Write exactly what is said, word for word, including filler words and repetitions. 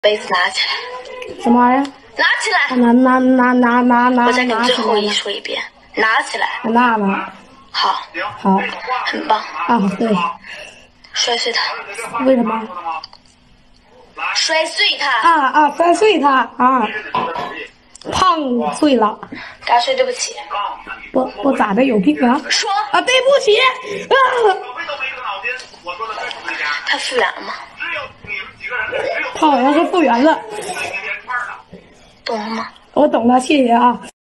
杯子拿起来。 什么玩意儿？ 拿起来！ 拿拿拿拿拿拿！ 我再给你最后一说一遍，拿起来。 拿了。 好， 好， 很棒。 啊，对。 摔碎它。 为什么？ 摔碎它。 啊啊！摔碎它啊！胖碎了。 大说对不起。 我我咋的有病啊？ 说啊，对不起啊！ 它复原了吗？ 它好像是复原了。 懂了吗？ 我懂了，谢谢啊。